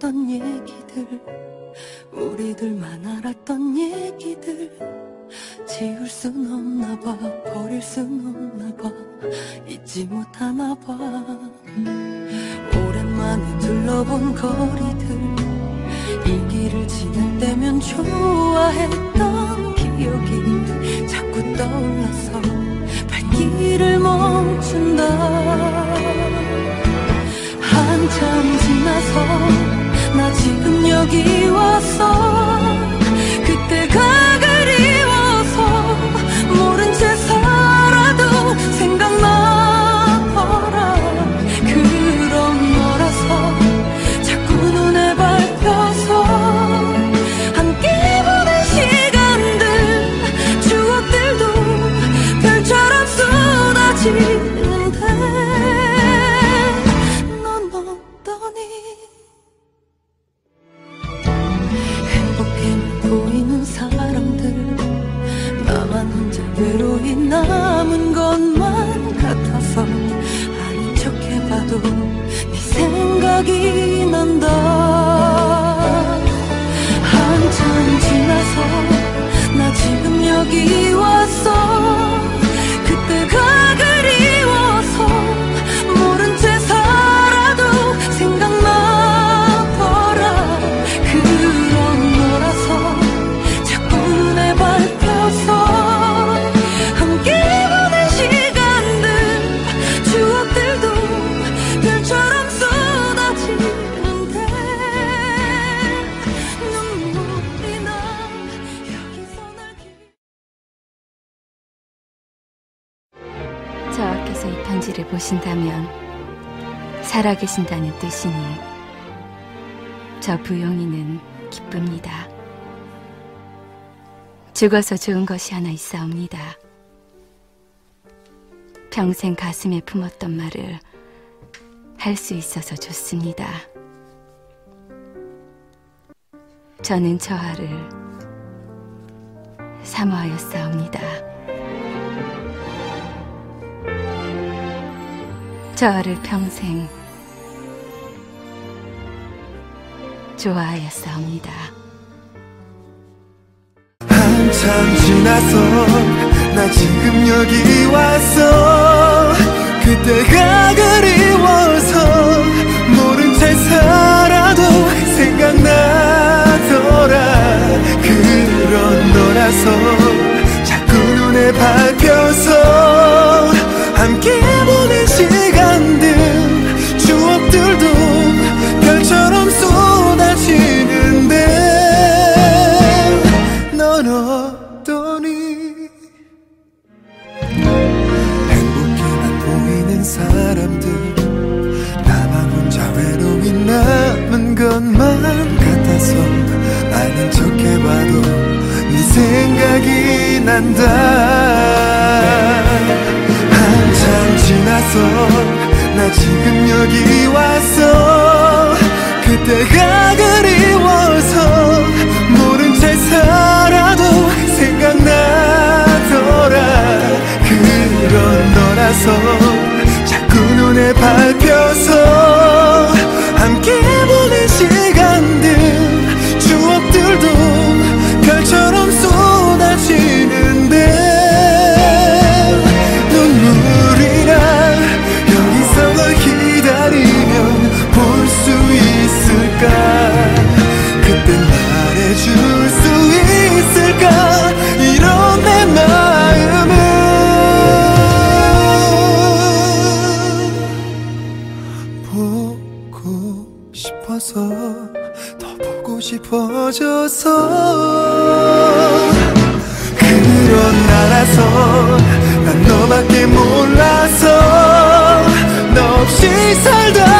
했던 얘기들, 우리들만 알았던 얘기들, 지울 순 없나 봐, 버릴 순 없나 봐, 잊지 못하나 봐. 오랜만에 둘러본 거리들, 이 길을 지날 때면 좋아했던 기억이 자꾸 떠올라서 발길을 멈춘다. 한참 지나서 나 지금 여기 와서 그때가 그리워서 모른 채 살아도 생각나더라. 그런 너라서 자꾸 눈에 밟혀서 함께 보낸 시간들, 추억들도 별처럼 쏟아지는데 넌 어떠니? 행복해 보이는 사람들, 나만 혼자 외로이 남은 것만 같아서 아닌 척 해봐도 네 생각이 난다. 한참 지나서 나 지금 여기 왔어 그때가 그리워서 모른 채 살아도 생각나더라. 그런 너라서 자꾸 눈에 밟혀서 함께 보낸 시간들, 추억들도 별처럼 쏟아지는데 눈물이 나 여기서 날 저하께서 이 편지를 보신다면 살아계신다는 뜻이니 저 부용이는 기쁩니다. 죽어서 좋은 것이 하나 있사옵니다. 평생 가슴에 품었던 말을 할 수 있어서 좋습니다. 저는 저하를 사모하였사옵니다. 저하를 평생 좋아하였사옵니다. 한참 지나서 나 지금 여기 왔어 그때가 그리워서 모른 채 살아도 생각나더라. 그런 너라서 자꾸 눈에 밟혀서 함께 보낸 시간들, 추억들도 별처럼 쏟아지는데 넌 어떠니? 행복해만 보이는 사람들, 나만 혼자 외로이 남은 것만 같아서 아닌 척 해봐도 네 생각이 난다. 한참 지나서 나 지금 여기 왔어 그때가 그리워서 모른 채 살아도 생각나더라. 그런 너라서 자꾸 눈에 밟혀서 함께 보낸 시간들, 추억들도 별처럼 쏟아지는데 눈물이 나 여기서 널 기다리면 볼 수 있을까? 그땐 말해줄 수 있을까? 이런 내 마음은 보고 싶어서 더 보고 싶어져서 그런 나라서 난 너밖에 몰라서 너 없이 살다